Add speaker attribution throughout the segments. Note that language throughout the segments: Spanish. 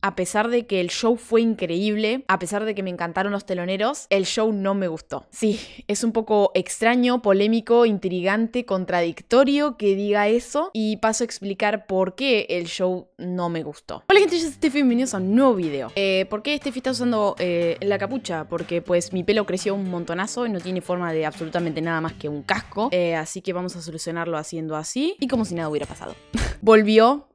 Speaker 1: a pesar de que el show fue increíble, a pesar de que me encantaron los teloneros, el show no me gustó. Sí, es un poco extraño, polémico, intrigante, contradictorio que diga eso y paso a explicar por qué el show no me gustó. Hola gente, yo soy Steffi, bienvenidos a un nuevo video. ¿Por qué Steffi está usando la capucha? Porque pues mi pelo creció un montonazo y no tiene forma de absolutamente nada más que un casco, así que vamos a solucionarlo haciendo así y como si nada hubiera pasado. Volvió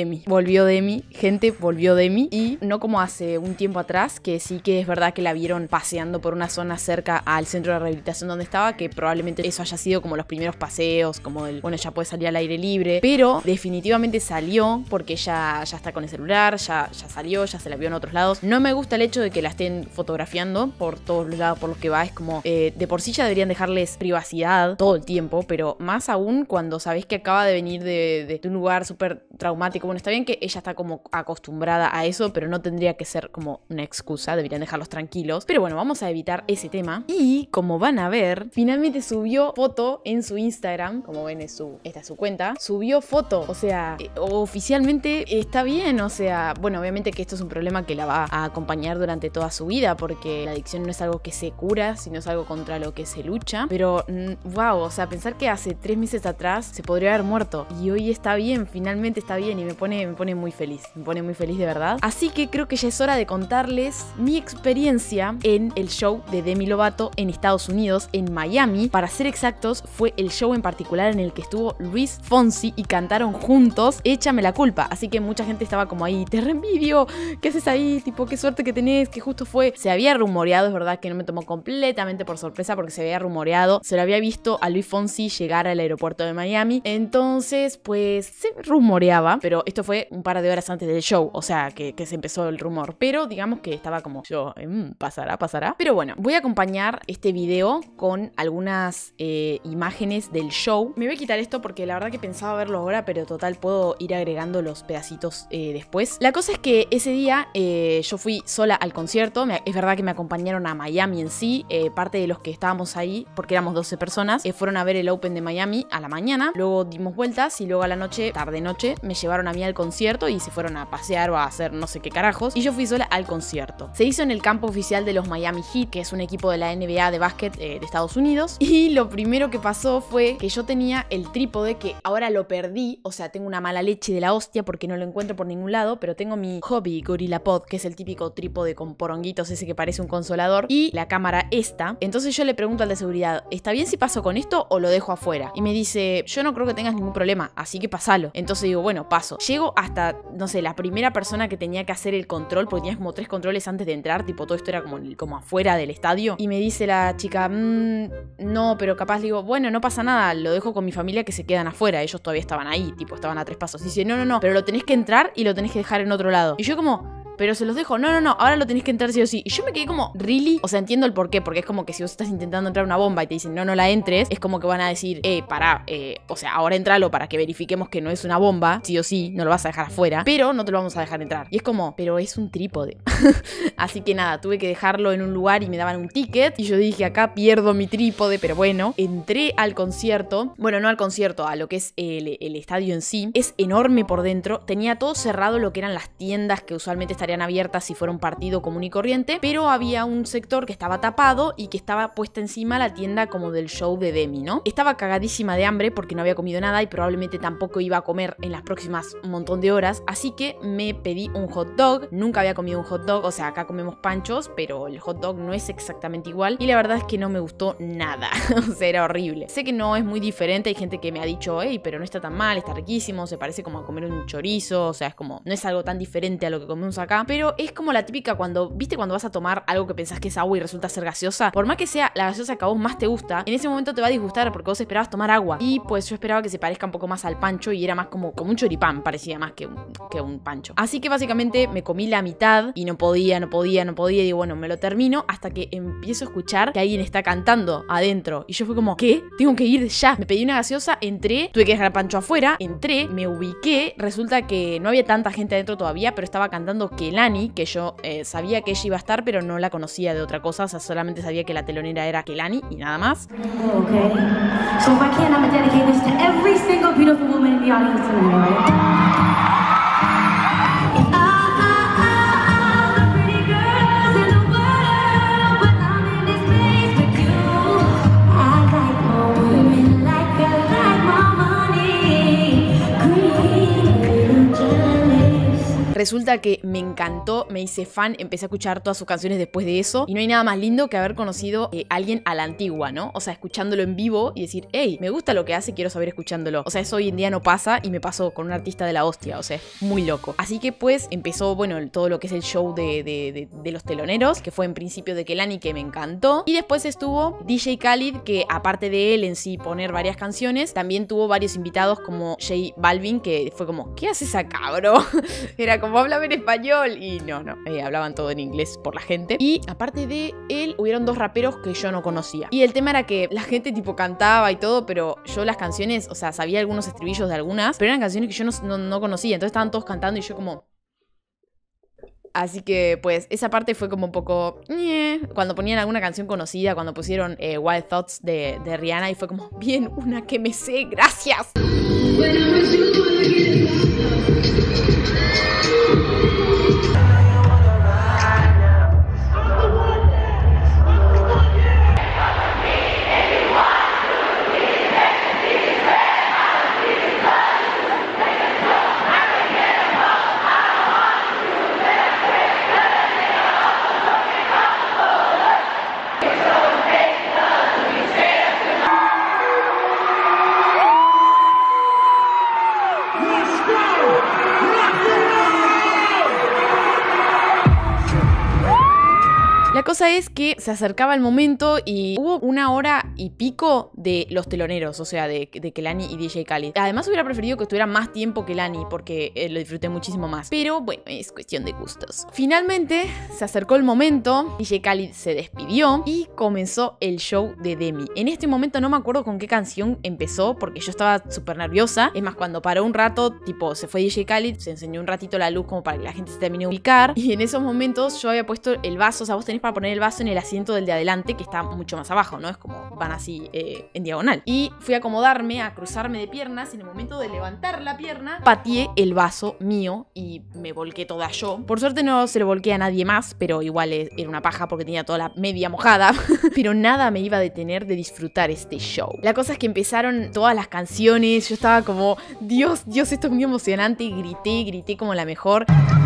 Speaker 1: Demi, gente, volvió Demi, y no como hace un tiempo atrás, que sí que es verdad que la vieron paseando por una zona cerca al centro de rehabilitación donde estaba, que probablemente eso haya sido como los primeros paseos, como el, bueno, ya puede salir al aire libre, pero definitivamente salió porque ya está con el celular, ya salió, ya se la vio en otros lados. No me gusta el hecho de que la estén fotografiando por todos los lados por los que va, es como, de por sí ya deberían dejarles privacidad todo el tiempo, pero más aún cuando sabés que acaba de venir de un lugar súper traumático. Bueno, está bien que ella está como acostumbrada a eso, pero no tendría que ser como una excusa, deberían dejarlos tranquilos. Pero bueno, vamos a evitar ese tema. Y como van a ver, finalmente subió foto en su Instagram, como ven esta es su cuenta, subió foto, o sea, oficialmente está bien, o sea, bueno, obviamente que esto es un problema que la va a acompañar durante toda su vida, porque la adicción no es algo que se cura, sino es algo contra lo que se lucha, pero wow, o sea, pensar que hace 3 meses atrás se podría haber muerto y hoy está bien, finalmente está bien, y me pone muy feliz, de verdad. Así que creo que ya es hora de contarles mi experiencia en el show de Demi Lovato en Estados Unidos, en Miami. Para ser exactos, fue el show en particular en el que estuvo Luis Fonsi y cantaron juntos Échame la culpa. Así que mucha gente estaba como ahí, te reenvidio, ¿qué haces ahí? Tipo, qué suerte que tenés, que justo fue. Se había rumoreado, es verdad que no me tomó completamente por sorpresa porque se había rumoreado, se lo había visto a Luis Fonsi llegar al aeropuerto de Miami. Entonces, pues se rumoreaba, pero esto fue un par de horas antes del show, o sea, que se empezó el rumor. Pero digamos que estaba como yo, pasará. Pero bueno, voy a acompañar este video con algunas imágenes del show. Me voy a quitar esto porque la verdad que pensaba verlo ahora, pero total puedo ir agregando los pedacitos después. La cosa es que ese día yo fui sola al concierto. Es verdad que me acompañaron a Miami en sí. Parte de los que estábamos ahí, porque éramos 12 personas, fueron a ver el Open de Miami a la mañana. Luego dimos vueltas y luego a la noche, tarde-noche, me llevaron a mí al concierto y se fueron a pasear o a hacer no sé qué carajos. Y yo fui sola al concierto. Se hizo en el campo oficial de los Miami Heat, que es un equipo de la NBA de básquet de Estados Unidos. Y lo primero que pasó fue que yo tenía el trípode, que ahora lo perdí. O sea, tengo una mala leche de la hostia porque no lo encuentro por ningún lado. Pero tengo mi Hobby GorillaPod, que es el típico trípode con poronguitos ese que parece un consolador. Y la cámara esta. Entonces yo le pregunto al de seguridad, ¿está bien si paso con esto o lo dejo afuera? Y me dice, yo no creo que tengas ningún problema, así que pasalo. Entonces digo, bueno, paso. Llego hasta, no sé, la primera persona que tenía que hacer el control, porque tenías como 3 controles antes de entrar, tipo todo esto era como afuera del estadio. Y me dice la chica, no, pero capaz, digo, bueno, no pasa nada, lo dejo con mi familia que se quedan afuera, ellos todavía estaban ahí, tipo estaban a 3 pasos. Y dice, no, pero lo tenés que entrar y lo tenés que dejar en otro lado. Y yo como, pero se los dejo, no, ahora lo tenés que entrar sí o sí. Y yo me quedé como, ¿really? O sea, entiendo el porqué, porque es como que si vos estás intentando entrar una bomba y te dicen, no la entres, es como que van a decir, pará, o sea, ahora entralo para que verifiquemos que no es una bomba, sí o sí, no lo vas a dejar afuera, pero no te lo vamos a dejar entrar. Y es como, pero es un trípode. Así que nada, tuve que dejarlo en un lugar y me daban un ticket, y yo dije, acá pierdo mi trípode, pero bueno, entré al concierto, bueno, no al concierto, a lo que es el estadio en sí. Es enorme por dentro, tenía todo cerrado lo que eran las tiendas que usualmente estarían abiertas si fuera un partido común y corriente, pero había un sector que estaba tapado y que estaba puesta encima la tienda como del show de Demi, ¿no? Estaba cagadísima de hambre porque no había comido nada y probablemente tampoco iba a comer en las próximas un montón de horas, así que me pedí un hot dog. Nunca había comido un hot dog, o sea, acá comemos panchos, pero el hot dog no es exactamente igual y la verdad es que no me gustó nada. O sea, era horrible. Sé que no es muy diferente, hay gente que me ha dicho, hey, pero no está tan mal, está riquísimo, se parece como a comer un chorizo, o sea, es como, no es algo tan diferente a lo que comemos acá, pero es como la típica cuando vas a tomar algo que pensás que es agua y resulta ser gaseosa, por más que sea la gaseosa que a vos más te gusta, en ese momento te va a disgustar porque vos esperabas tomar agua, y pues yo esperaba que se parezca un poco más al pancho y era más como un choripán, parecía más que un pancho. Así que básicamente me comí la mitad y no podía, y digo, bueno, me lo termino hasta que empiezo a escuchar que alguien está cantando adentro, y yo fui como, ¿qué? Tengo que ir ya. Me pedí una gaseosa, entré, tuve que dejar el pancho afuera, entré, me ubiqué, resulta que no había tanta gente adentro todavía, pero estaba cantando Kehlani, que yo sabía que ella iba a estar, pero no la conocía de otra cosa, o sea, solamente sabía que la telonera era Kehlani y nada más.
Speaker 2: Okay. So if I can, I'm gonna dedicate this to every single beautiful woman in the audience tonight, alright?
Speaker 1: Resulta que me encantó, me hice fan, empecé a escuchar todas sus canciones después de eso. Y no hay nada más lindo que haber conocido a alguien a la antigua, ¿no? O sea, escuchándolo en vivo y decir, hey, me gusta lo que hace, quiero saber escuchándolo. O sea, eso hoy en día no pasa y me pasó con un artista de la hostia, o sea, es muy loco. Así que pues empezó, bueno, todo lo que es el show de los teloneros, que fue en principio de Kehlani, que me encantó. Y después estuvo DJ Khaled, que aparte de él en sí poner varias canciones, también tuvo varios invitados como J Balvin, que fue como, ¿qué haces acá, bro? Era como, háblame en español. Y no, hablaban todo en inglés por la gente. Y aparte de él, hubieron dos raperos que yo no conocía. Y el tema era que la gente tipo cantaba y todo, pero yo las canciones, o sea, sabía algunos estribillos de algunas, pero eran canciones que yo no conocía. Entonces estaban todos cantando y yo como... Así que pues esa parte fue como un poco... Cuando ponían alguna canción conocida, cuando pusieron Wild Thoughts de Rihanna, y fue como, bien, una que me sé, gracias. La cosa es que se acercaba el momento y hubo 1 hora y pico de los teloneros, o sea, de Kehlani y DJ Khaled. Además hubiera preferido que estuviera más tiempo Kehlani porque lo disfruté muchísimo más. Pero bueno, es cuestión de gustos. Finalmente se acercó el momento, DJ Khaled se despidió y comenzó el show de Demi. En este momento no me acuerdo con qué canción empezó porque yo estaba súper nerviosa. Es más, cuando paró un rato, tipo, se fue DJ Khaled, se enseñó un ratito la luz como para que la gente se termine de ubicar. Y en esos momentos yo había puesto el vaso, o sea, vos tenés para poner el vaso en el asiento del de adelante, que está mucho más abajo, ¿no? Es como van así en diagonal. Y fui a acomodarme, a cruzarme de piernas, y en el momento de levantar la pierna, pateé el vaso mío y me volqué toda yo. Por suerte no se lo volqué a nadie más, pero igual era una paja porque tenía toda la media mojada. Pero nada me iba a detener de disfrutar este show. La cosa es que empezaron todas las canciones, yo estaba como, Dios, esto es muy emocionante, y grité como la mejor.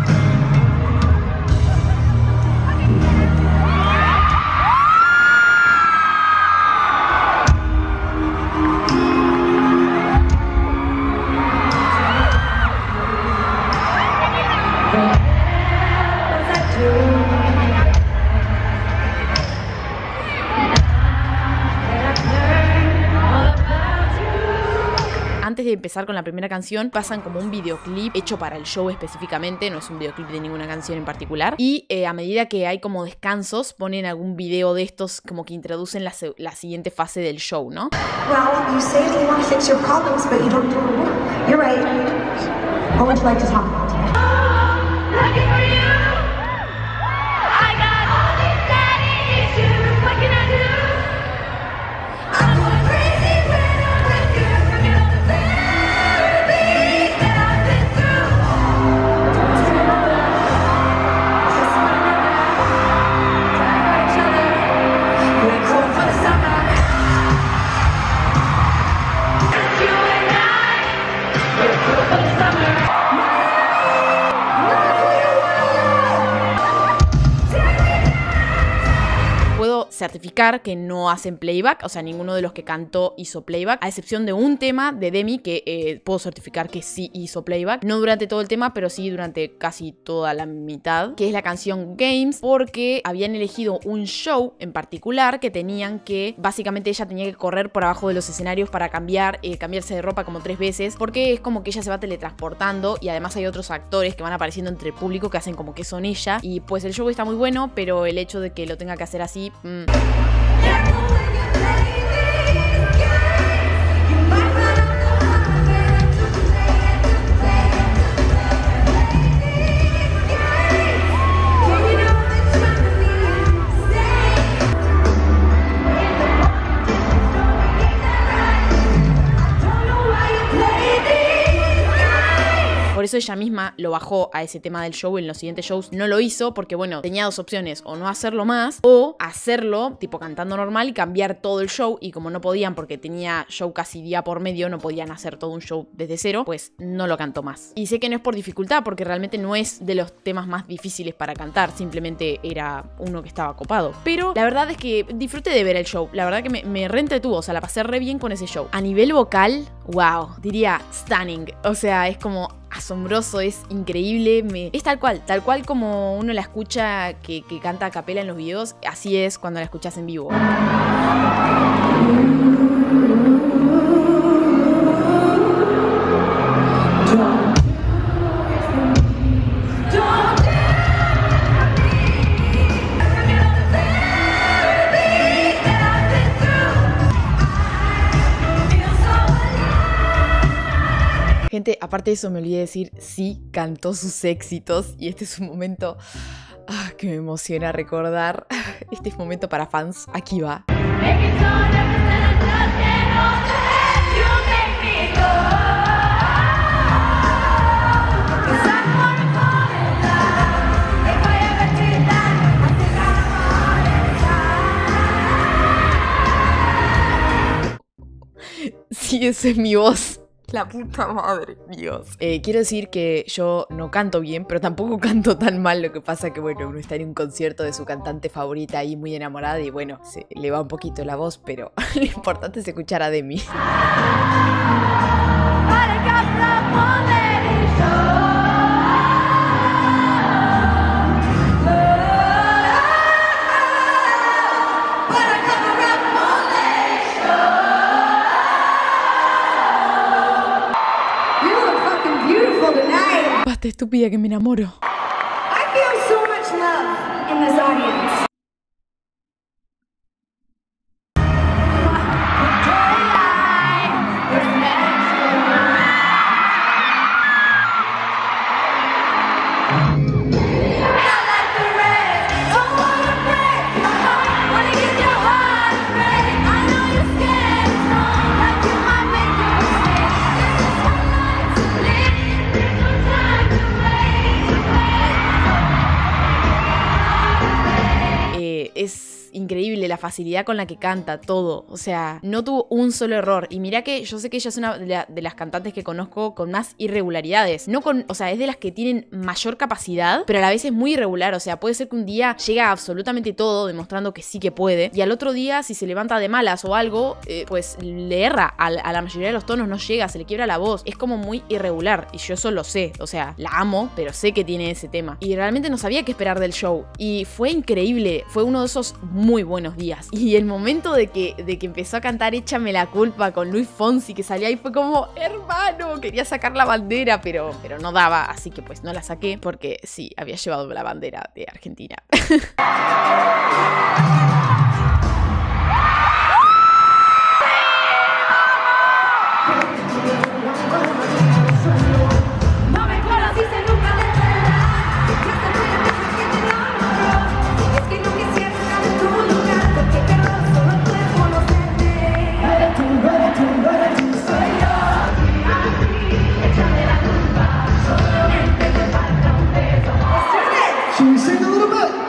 Speaker 1: Antes de empezar con la primera canción, pasan como un videoclip hecho para el show específicamente, no es un videoclip de ninguna canción en particular. Y a medida que hay como descansos, ponen algún video de estos como que introducen la siguiente fase del show, ¿no?
Speaker 3: Well, you say that you want to fix your problems, but you don't do the work. You're right. What would you like to talk about today?
Speaker 2: Looking for you. I got all these daddy issues. What can I do? I'm going crazy when I'm with you. Forget all the therapy that I've been through. We're cool for the summer. You and I, we're cool for the summer.
Speaker 1: Puedo certificar que no hacen playback, o sea, ninguno de los que cantó hizo playback, a excepción de un tema de Demi que puedo certificar que sí hizo playback, no durante todo el tema, pero sí durante casi toda la mitad, que es la canción Games, porque habían elegido un show en particular que tenían que, básicamente ella tenía que correr por abajo de los escenarios para cambiarse de ropa como 3 veces, porque es como que ella se va teletransportando y además hay otros actores que van apareciendo entre el público que hacen como que son ella, y pues el show está muy bueno, pero el hecho de que lo tenga que hacer así... Por eso ella misma lo bajó a ese tema del show. En los siguientes shows no lo hizo porque, bueno, tenía dos opciones: o no hacerlo más, o hacerlo tipo cantando normal y cambiar todo el show. Y como no podían, porque tenía show casi día por medio, no podían hacer todo un show desde cero, pues no lo cantó más. Y sé que no es por dificultad, porque realmente no es de los temas más difíciles para cantar, simplemente era uno que estaba copado. Pero la verdad es que disfruté de ver el show, la verdad que me reentretuvo, o sea, la pasé re bien con ese show. A nivel vocal, wow, diría stunning, o sea, es como asombroso, es increíble, es tal cual como uno la escucha que canta a capela en los videos, así es cuando la escuchas en vivo. Gente, aparte de eso me olvidé decir, sí cantó sus éxitos y este es un momento que me emociona recordar. Este es momento para fans, aquí va. Sí, esa es mi voz. La puta madre, Dios. Quiero decir que yo no canto bien, pero tampoco canto tan mal. Lo que pasa que, bueno, uno está en un concierto de su cantante favorita ahí muy enamorada y, bueno, se le va un poquito la voz, pero lo importante es escuchar a Demi. Basta, estúpida, que me enamoro.
Speaker 3: I feel so much love in this audience.
Speaker 1: Es increíble la facilidad con la que canta todo, o sea, no tuvo un solo error. Y mira que yo sé que ella es una de las cantantes que conozco con más irregularidades, no con, o sea, es de las que tienen mayor capacidad, pero a la vez es muy irregular, o sea, puede ser que un día llega absolutamente todo, demostrando que sí que puede, y al otro día, si se levanta de malas o algo, pues le erra a la mayoría de los tonos, no llega, se le quiebra la voz, es como muy irregular, y yo eso lo sé, o sea, la amo, pero sé que tiene ese tema, y realmente no sabía qué esperar del show, y fue increíble, fue uno de esos muy buenos días. Y el momento de que empezó a cantar Échame la culpa con Luis Fonsi, que salía ahí, fue como, hermano, quería sacar la bandera, pero no daba, así que pues no la saqué, porque sí, había llevado la bandera de Argentina.
Speaker 2: No me conociste nunca de verdad. Ya te voy a dejar que te enamoró. Es que no quisiera estar en tu lugar, porque perdón, solo puedo conocerte. Soy yo, así, échame la culpa. Solamente te falta un beso.
Speaker 4: Should we sing a little bit?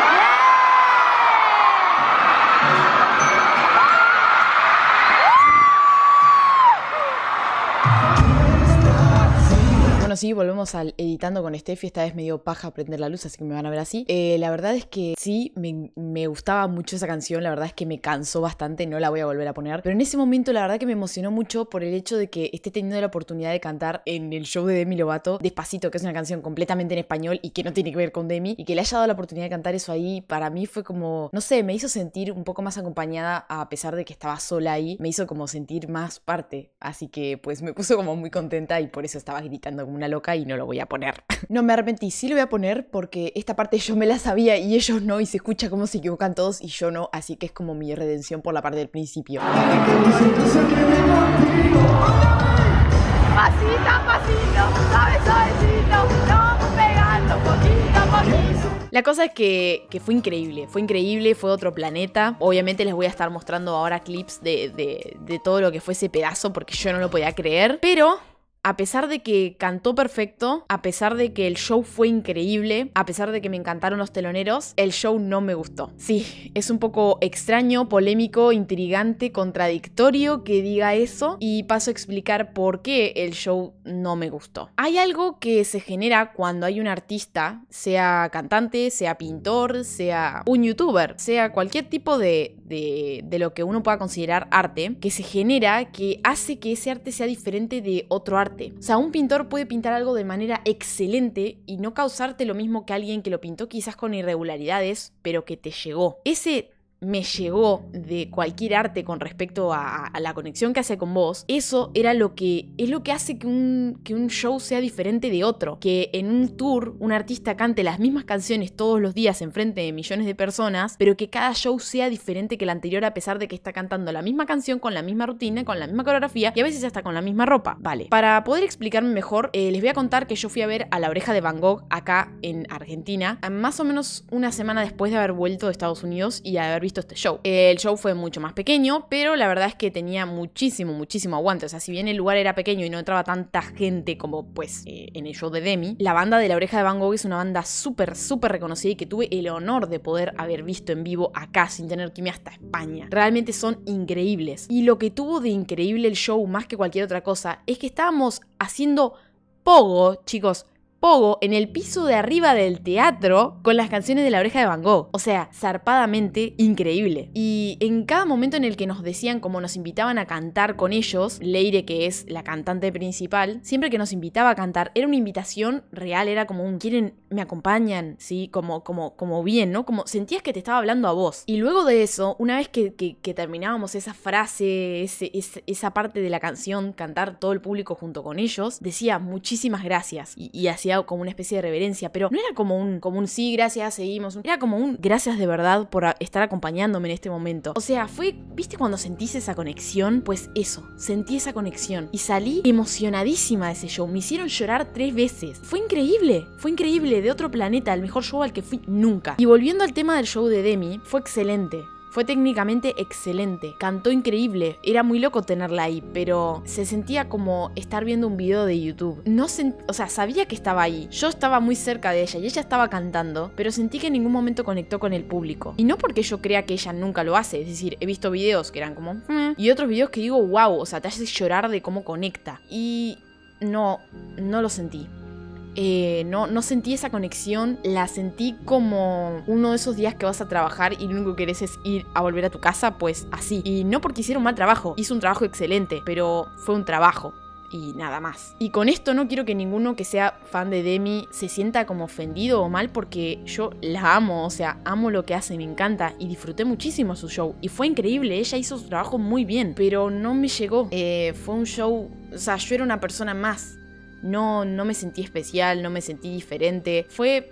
Speaker 1: Bueno, sí, volvemos al editando con Steffi. Esta vez me dio paja prender la luz, así que me van a ver así. La verdad es que sí, me gustaba mucho esa canción. La verdad es que me cansó bastante, no la voy a volver a poner. Pero en ese momento la verdad que me emocionó mucho por el hecho de que esté teniendo la oportunidad de cantar en el show de Demi Lovato Despacito, que es una canción completamente en español y que no tiene que ver con Demi. Y que le haya dado la oportunidad de cantar eso ahí, para mí fue como, no sé, me hizo sentir un poco más acompañada, a pesar de que estaba sola ahí. Me hizo como sentir más parte. Así que pues me puso como muy contenta y por eso estaba gritando como una loca y no lo voy a poner. No me arrepentí, sí lo voy a poner porque esta parte yo me la sabía y ellos no, y se escucha cómo se equivocan todos y yo no, así que es como mi redención por la parte del principio.
Speaker 2: Pasito a pasito, suave, suavecito, nos vamos pegando poquito a poquito.
Speaker 1: La cosa es que fue increíble, fue otro planeta. Obviamente les voy a estar mostrando ahora clips de todo lo que fue ese pedazo porque yo no lo podía creer, pero A pesar de que cantó perfecto, a pesar de que el show fue increíble, a pesar de que me encantaron los teloneros, el show no me gustó. Sí, es un poco extraño, polémico, intrigante, contradictorio que diga eso y paso a explicar por qué el show no me gustó. Hay algo que se genera cuando hay un artista, sea cantante, sea pintor, sea un youtuber, sea cualquier tipo de lo que uno pueda considerar arte, que se genera que hace que ese arte sea diferente de otro arte. O sea, un pintor puede pintar algo de manera excelente y no causarte lo mismo que alguien que lo pintó quizás con irregularidades, pero que te llegó. Ese me llegó de cualquier arte con respecto a la conexión que hace con vos, eso era es lo que hace que un show sea diferente de otro. Que en un tour un artista cante las mismas canciones todos los días enfrente de millones de personas, pero que cada show sea diferente que el anterior a pesar de que está cantando la misma canción con la misma rutina, con la misma coreografía y a veces hasta con la misma ropa. Vale, para poder explicarme mejor, les voy a contar que yo fui a ver a La Oreja de Van Gogh acá en Argentina, más o menos una semana después de haber vuelto de Estados Unidos y haber visto este show. El show fue mucho más pequeño, pero la verdad es que tenía muchísimo aguante. O sea, si bien el lugar era pequeño y no entraba tanta gente como pues en el show de Demi, la banda de La Oreja de Van Gogh es una banda súper reconocida y que tuve el honor de poder haber visto en vivo acá sin tener que irme hasta España. Realmente son increíbles. Y lo que tuvo de increíble el show más que cualquier otra cosa es que estábamos haciendo pogo, chicos, pogo en el piso de arriba del teatro con las canciones de La Oreja de Van Gogh. O sea, zarpadamente increíble. Y en cada momento en el que nos decían, como nos invitaban a cantar con ellos, Leire, que es la cantante principal, siempre que nos invitaba a cantar, era una invitación real, era como un ¿quieren? ¿Me acompañan? ¿Sí? Como bien, ¿no? Como sentías que te estaba hablando a vos. Y luego de eso, una vez que terminábamos esa frase, esa parte de la canción, cantar todo el público junto con ellos, decía muchísimas gracias. Y hacía como una especie de reverencia, pero no era como un sí, gracias, seguimos. Era como un gracias de verdad por estar acompañándome en este momento. O sea, ¿viste cuando sentís esa conexión? Pues eso, sentí esa conexión. Y salí emocionadísima de ese show. Me hicieron llorar 3 veces. Fue increíble, de otro planeta, el mejor show al que fui nunca. Y volviendo al tema del show de Demi, fue excelente. Fue técnicamente excelente, cantó increíble, era muy loco tenerla ahí, pero se sentía como estar viendo un video de YouTube. O sea, sabía que estaba ahí, yo estaba muy cerca de ella y ella estaba cantando, pero sentí que en ningún momento conectó con el público. Y no porque yo crea que ella nunca lo hace, es decir, he visto videos que eran como y otros videos que digo, wow, o sea, te hace llorar de cómo conecta. Y no lo sentí. No sentí esa conexión, la sentí como uno de esos días que vas a trabajar y lo único que querés es ir a volver a tu casa, pues así. Y no porque hiciera un mal trabajo, hizo un trabajo excelente, pero fue un trabajo. Y nada más. Y con esto no quiero que ninguno que sea fan de Demi se sienta como ofendido o mal, porque yo la amo, o sea, amo lo que hace, me encanta y disfruté muchísimo su show. Y fue increíble, ella hizo su trabajo muy bien, pero no me llegó. Fue un show, o sea, yo era una persona más. No me sentí especial, no me sentí diferente. Fue,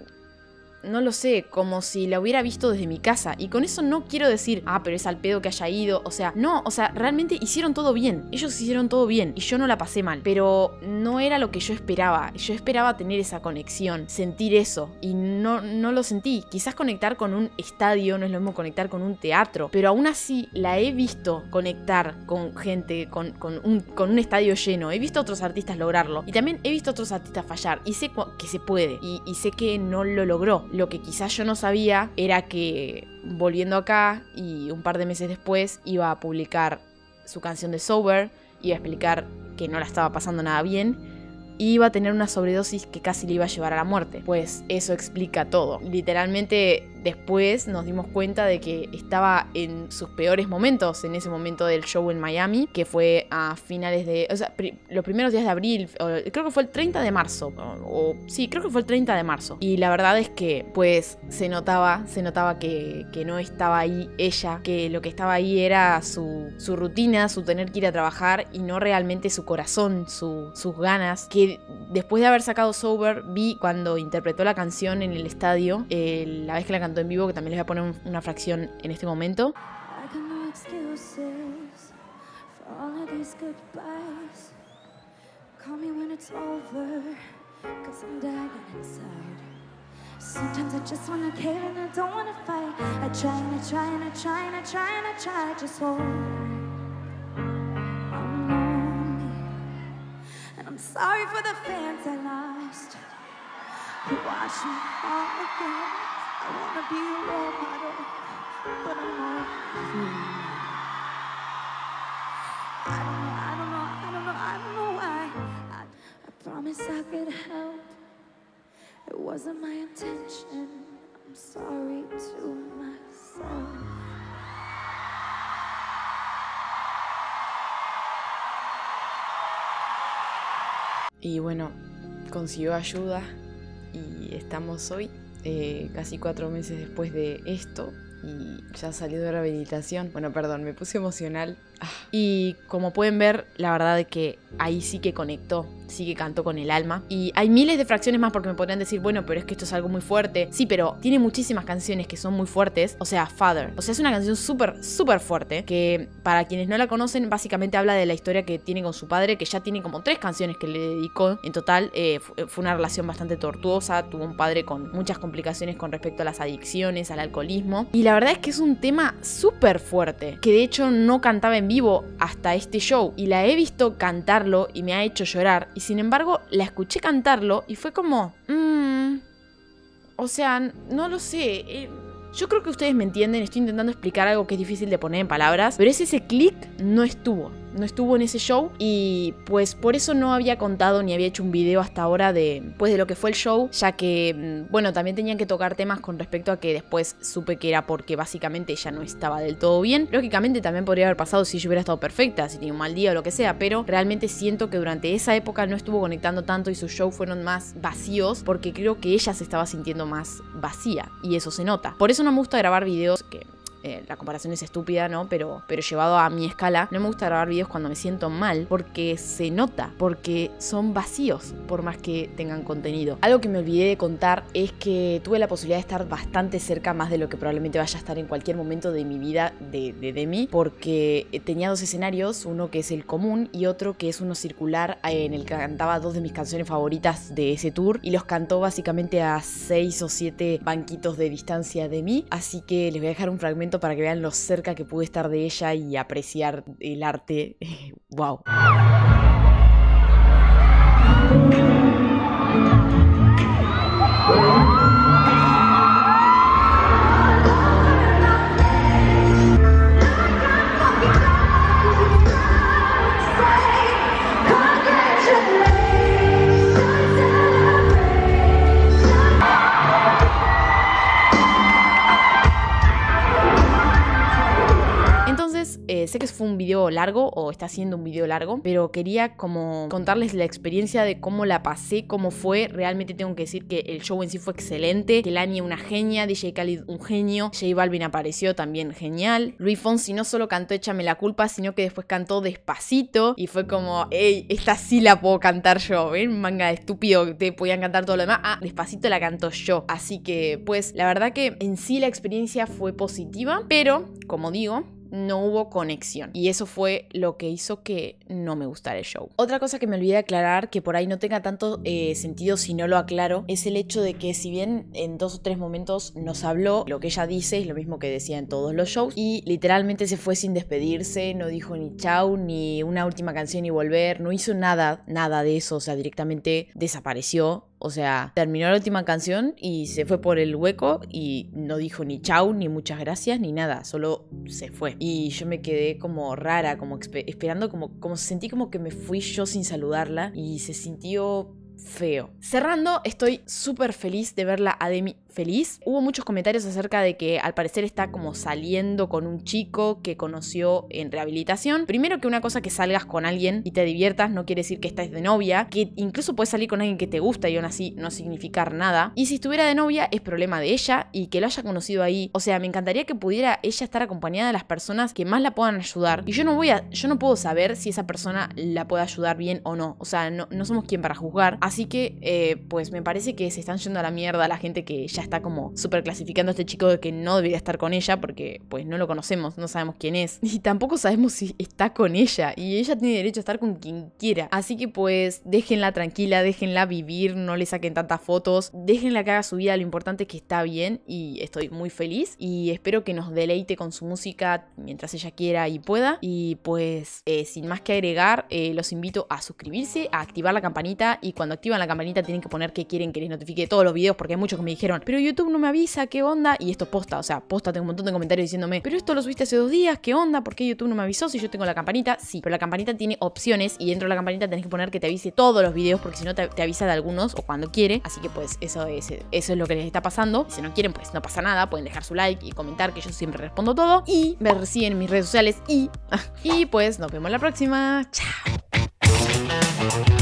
Speaker 1: no lo sé, como si la hubiera visto desde mi casa. Y con eso no quiero decir, pero es al pedo que haya ido. O sea, no, o sea, realmente hicieron todo bien. Ellos hicieron todo bien y yo no la pasé mal. Pero no era lo que yo esperaba. Yo esperaba tener esa conexión, sentir eso. Y no lo sentí. Quizás conectar con un estadio no es lo mismo conectar con un teatro. Pero aún así la he visto conectar con gente, con un estadio lleno. He visto a otros artistas lograrlo. Y también he visto a otros artistas fallar. Y sé que se puede. Y sé que no lo logró. Lo que quizás yo no sabía era que volviendo acá y un par de meses después iba a publicar su canción de Sober, iba a explicar que no la estaba pasando nada bien y iba a tener una sobredosis que casi le iba a llevar a la muerte. Pues eso explica todo. Literalmente después nos dimos cuenta de que estaba en sus peores momentos en ese momento del show en Miami, que fue a finales de... O sea, los primeros días de abril, creo que fue el 30 de marzo. Sí, creo que fue el 30 de marzo. Y la verdad es que, pues, se notaba que no estaba ahí ella, que lo que estaba ahí era su rutina, su tener que ir a trabajar y no realmente su corazón, sus ganas. Que después de haber sacado Sober, vi cuando interpretó la canción en el estadio, la vez que la cantó en vivo, que también les voy a poner una fracción en este momento.
Speaker 2: I got no excuses for all of these goodbyes. Call me when it's over, 'cause I'm dying inside. Sometimes I just wanna care and I don't wanna fight. I try and I try and I try and I try and I try, just hold me. I'm lonely and
Speaker 3: sorry for the fans I lost who watch me fall again. I wanna be a role model, but I'm not free. I don't know why. I promise I could help. It wasn't my intention. I'm sorry to myself.
Speaker 1: Y bueno, consiguió ayuda y estamos hoy, casi 4 meses después de esto, y ya salió de rehabilitación. Bueno, perdón, me puse emocional. Y como pueden ver, la verdad es que ahí sí que conectó, sí que cantó con el alma. Y hay miles de fracciones más porque me podrían decir, bueno, pero es que esto es algo muy fuerte. Sí, pero tiene muchísimas canciones que son muy fuertes. O sea, Father. O sea, es una canción súper, súper fuerte que para quienes no la conocen, básicamente habla de la historia que tiene con su padre, que ya tiene como 3 canciones que le dedicó. En total, fue una relación bastante tortuosa. Tuvo un padre con muchas complicaciones con respecto a las adicciones, al alcoholismo. Y la verdad es que es un tema súper fuerte, que de hecho no cantaba en vivo hasta este show, y la he visto cantarlo y me ha hecho llorar, y sin embargo la escuché cantarlo y fue como o sea, no lo sé, yo creo que ustedes me entienden. Estoy intentando explicar algo que es difícil de poner en palabras, pero ese clic no estuvo en ese show, y pues por eso no había contado ni había hecho un video hasta ahora de lo que fue el show, ya que, bueno, también tenían que tocar temas con respecto a que después supe que era porque básicamente ella no estaba del todo bien. Lógicamente también podría haber pasado si yo hubiera estado perfecta, si tenía un mal día o lo que sea, pero realmente siento que durante esa época no estuvo conectando tanto y sus shows fueron más vacíos, porque creo que ella se estaba sintiendo más vacía, y eso se nota. Por eso no me gusta grabar videos que... la comparación es estúpida, ¿no? Pero llevado a mi escala, no me gusta grabar videos cuando me siento mal, porque se nota, porque son vacíos, por más que tengan contenido. Algo que me olvidé de contar es que tuve la posibilidad de estar bastante cerca, más de lo que probablemente vaya a estar en cualquier momento de mi vida, de Demi, porque tenía 2 escenarios, uno que es el común y otro que es uno circular, en el que cantaba 2 de mis canciones favoritas de ese tour, y los cantó básicamente a 6 o 7 banquitos de distancia de mí, así que les voy a dejar un fragmento para que vean lo cerca que pude estar de ella y apreciar el arte. ¡Wow! Sé que fue un video largo, o está siendo un video largo, pero quería como contarles la experiencia de cómo la pasé, cómo fue. Realmente tengo que decir que el show en sí fue excelente, Kehlani una genia, DJ Khaled un genio, J Balvin apareció también genial, Luis Fonsi no solo cantó Échame la culpa, sino que después cantó Despacito, y fue como, ey, esta sí la puedo cantar yo, ¿ven? Manga de estúpido, te podían cantar todo lo demás, Despacito la canto yo. Así que, pues, la verdad que en sí la experiencia fue positiva, pero, como digo, no hubo conexión, y eso fue lo que hizo que no me gustara el show. Otra cosa que me olvidé de aclarar, que por ahí no tenga tanto sentido si no lo aclaro, es el hecho de que si bien en 2 o 3 momentos nos habló, lo que ella dice es lo mismo que decía en todos los shows, y literalmente se fue sin despedirse, no dijo ni chau, ni una última canción y volver, no hizo nada de eso, o sea, directamente desapareció. O sea, terminó la última canción y se fue por el hueco y no dijo ni chau, ni muchas gracias, ni nada. Solo se fue. Y yo me quedé como rara, como esperando, como sentí como que me fui yo sin saludarla. Y se sintió feo. Cerrando, estoy súper feliz de verla a Demi feliz. Hubo muchos comentarios acerca de que al parecer está como saliendo con un chico que conoció en rehabilitación. Primero, que una cosa que salgas con alguien y te diviertas no quiere decir que estés de novia, que incluso puedes salir con alguien que te gusta y aún así no significar nada. Y si estuviera de novia es problema de ella y que lo haya conocido ahí. O sea, me encantaría que pudiera ella estar acompañada de las personas que más la puedan ayudar. Y yo no puedo saber si esa persona la puede ayudar bien o no. O sea, no somos quien para juzgar. Así que, pues me parece que se están yendo a la mierda la gente que ya ella está como súper clasificando a este chico de que no debería estar con ella porque pues no lo conocemos, no sabemos quién es. Y tampoco sabemos si está con ella. Y ella tiene derecho a estar con quien quiera. Así que pues déjenla tranquila, déjenla vivir, no le saquen tantas fotos, déjenla que haga su vida, lo importante es que está bien y estoy muy feliz. Y espero que nos deleite con su música mientras ella quiera y pueda. Y pues sin más que agregar, los invito a suscribirse, a activar la campanita. Y cuando activan la campanita tienen que poner que quieren que les notifique todos los videos, porque hay muchos que me dijeron, pero YouTube no me avisa, ¿qué onda? Y esto posta, o sea, posta, tengo un montón de comentarios diciéndome, pero esto lo subiste hace 2 días, ¿qué onda? ¿Por qué YouTube no me avisó si yo tengo la campanita? Sí, pero la campanita tiene opciones y dentro de la campanita tenés que poner que te avise todos los videos, porque si no te avisa de algunos o cuando quiere. Así que pues eso es lo que les está pasando. Y si no quieren, pues no pasa nada, pueden dejar su like y comentar, que yo siempre respondo todo. Y me reciben en mis redes sociales y pues nos vemos la próxima. Chao.